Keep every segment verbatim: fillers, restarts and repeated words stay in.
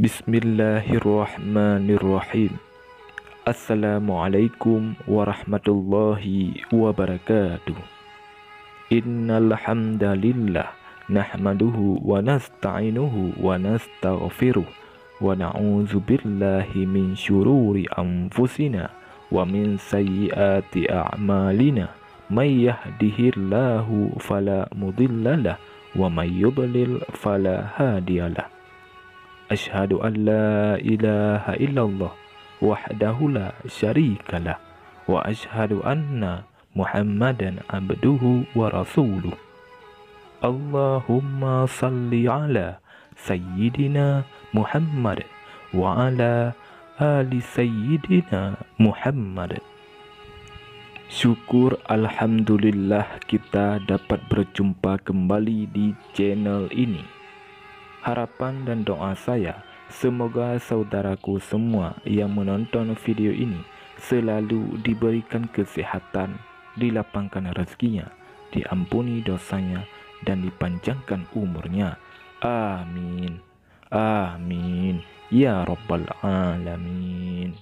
Bismillahirrahmanirrahim. Assalamualaikum warahmatullahi wabarakatuh. Innal hamdalillah nahmaduhu wa nasta'inuhu wa nastaghfiruh wa na'udzu billahi min syururi anfusina wa min sayyiati a'malina. May yahdihillahu fala mudhillalah wa may yudlil fala hadiyalah. Asyhadu an la ilaha illallah wahdahu la syarikalah wa asyhadu anna Muhammadan abduhu wa rasuluh. Allahumma salli ala sayyidina Muhammad wa ala ali sayyidina Muhammad. Syukur alhamdulillah kita dapat berjumpa kembali di channel ini. Harapan dan doa saya, semoga saudaraku semua yang menonton video ini selalu diberikan kesehatan, dilapangkan rezekinya, diampuni dosanya, dan dipanjangkan umurnya. Amin. Amin. Ya Rabbal Alamin.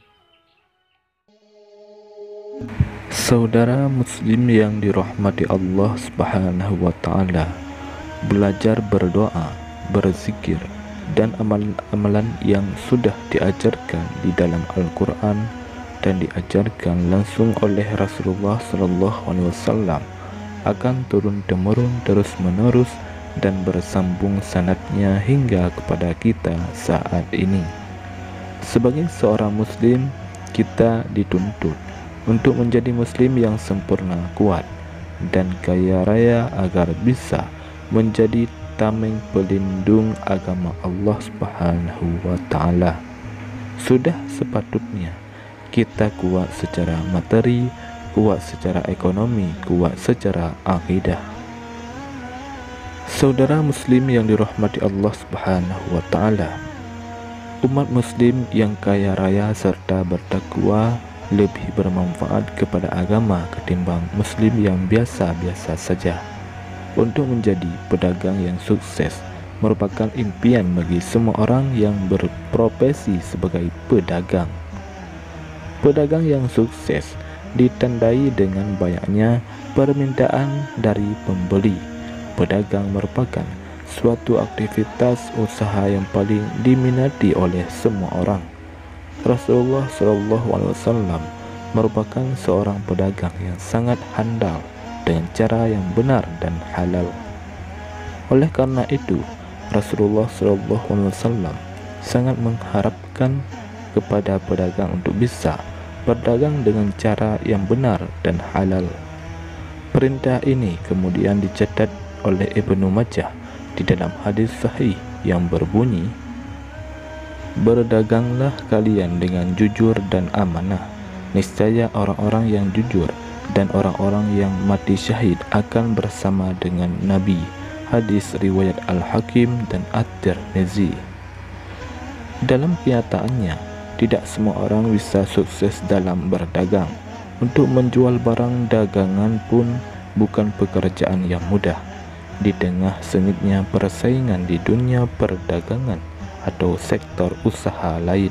Saudara muslim yang dirahmati Allah Subhanahu wa Ta'ala, belajar berdoa, berzikir, dan amalan-amalan yang sudah diajarkan di dalam Al-Quran dan diajarkan langsung oleh Rasulullah Sallallahu Alaihi Wasallam akan turun-temurun terus-menerus dan bersambung sanadnya hingga kepada kita saat ini. Sebagai seorang muslim, kita dituntut untuk menjadi muslim yang sempurna, kuat, dan kaya raya agar bisa menjadi tameng pelindung agama Allah Subhanahu wa Ta'ala. Sudah sepatutnya kita kuat secara materi, kuat secara ekonomi, kuat secara akidah. Saudara muslim yang dirahmati Allah Subhanahu wa Ta'ala, umat muslim yang kaya raya serta bertakwa lebih bermanfaat kepada agama ketimbang muslim yang biasa-biasa saja. Untuk menjadi pedagang yang sukses merupakan impian bagi semua orang yang berprofesi sebagai pedagang. Pedagang yang sukses ditandai dengan banyaknya permintaan dari pembeli. Pedagang merupakan suatu aktivitas usaha yang paling diminati oleh semua orang. Rasulullah Shallallahu Alaihi Wasallam merupakan seorang pedagang yang sangat handal dengan cara yang benar dan halal. Oleh karena itu, Rasulullah Shallallahu Alaihi Wasallam sangat mengharapkan kepada pedagang untuk bisa berdagang dengan cara yang benar dan halal. Perintah ini kemudian dicatat oleh Ibnu Majah di dalam hadis sahih yang berbunyi, "Berdaganglah kalian dengan jujur dan amanah. Niscaya orang-orang yang jujur dan orang-orang yang mati syahid akan bersama dengan Nabi." Hadis riwayat Al-Hakim dan At-Tirmizi. Dalam kenyataannya, tidak semua orang bisa sukses dalam berdagang. Untuk menjual barang dagangan pun bukan pekerjaan yang mudah. Di tengah sengitnya persaingan di dunia perdagangan atau sektor usaha lain,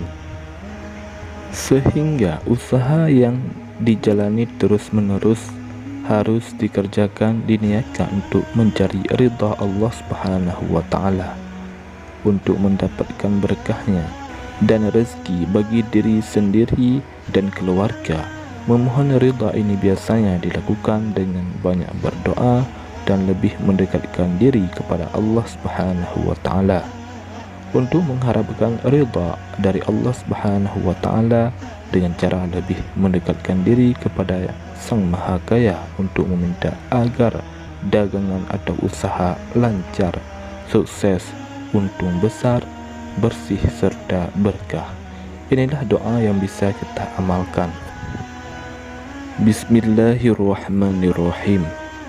sehingga usaha yang dijalani terus-menerus harus dikerjakan, diniatkan untuk mencari ridha Allah Subhanahu wa Ta'ala, untuk mendapatkan berkahnya dan rezeki bagi diri sendiri dan keluarga. Memohon ridha ini biasanya dilakukan dengan banyak berdoa dan lebih mendekatkan diri kepada Allah Subhanahu wa Ta'ala. Untuk mengharapkan ridha dari Allah Subhanahu wa Ta'ala dengan cara lebih mendekatkan diri kepada Sang Maha Kaya, untuk meminta agar dagangan atau usaha lancar, sukses, untung besar, bersih serta berkah. Inilah doa yang bisa kita amalkan. Bismillahirrahmanirrahim.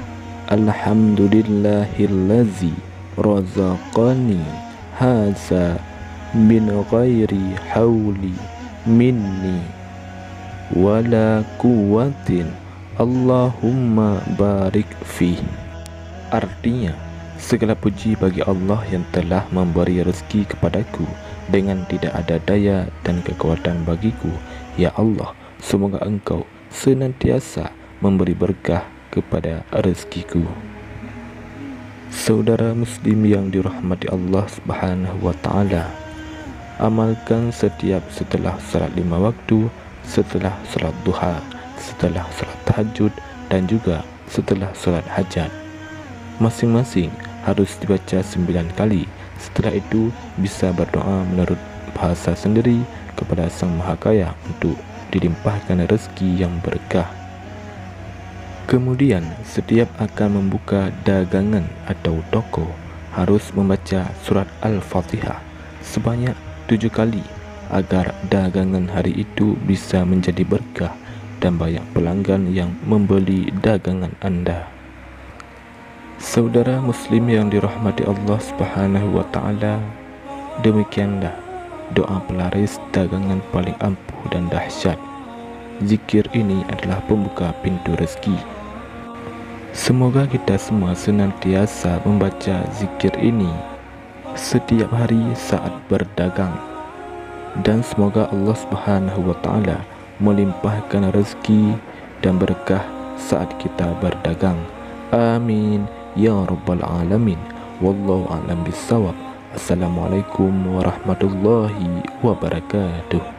Alhamdulillahillazi razaqani haza min ghairi hauli minni wala quwwatin Allahumma barik fi. Artinya, segala puji bagi Allah yang telah memberi rezeki kepadaku dengan tidak ada daya dan kekuatan bagiku. Ya Allah, semoga Engkau senantiasa memberi berkah kepada rezekiku. Saudara muslim yang dirahmati Allah Subhanahu wa taala, amalkan setiap setelah salat lima waktu, setelah salat duha, setelah salat tahajud, dan juga setelah salat hajat. Masing-masing harus dibaca sembilan kali. Setelah itu bisa berdoa menurut bahasa sendiri kepada Sang Maha Kaya untuk dilimpahkan rezeki yang berkah. Kemudian setiap akan membuka dagangan atau toko harus membaca surat Al-Fatihah sebanyak tujuh kali agar dagangan hari itu bisa menjadi berkah dan banyak pelanggan yang membeli dagangan Anda. Saudara muslim yang dirahmati Allah Subhanahu wa taala, demikianlah doa pelaris dagangan paling ampuh dan dahsyat. Zikir ini adalah pembuka pintu rezeki. Semoga kita semua senantiasa membaca zikir ini setiap hari saat berdagang, dan semoga Allah Subhanahu wa taala melimpahkan rezeki dan berkah saat kita berdagang. Amin ya rabbal alamin. Wallahu a'lam bissawab. Assalamualaikum warahmatullahi wabarakatuh.